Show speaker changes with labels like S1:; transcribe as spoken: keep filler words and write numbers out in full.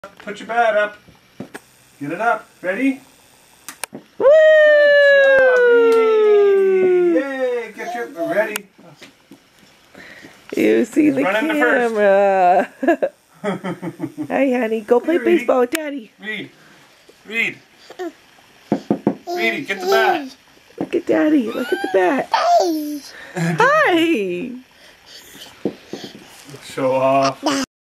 S1: Put your bat up. Get it up. Ready?
S2: Woo!
S1: Good job, Reedy. Yay! Get your ready.
S2: You see
S1: He's
S2: the
S1: running to
S2: camera. Hey, honey, go play
S1: Hey, Reedy.
S2: baseball with Daddy.
S1: Reed. Reed. Reedy, get the bat.
S2: Look at Daddy. Look at the bat. Hi.
S1: Show off.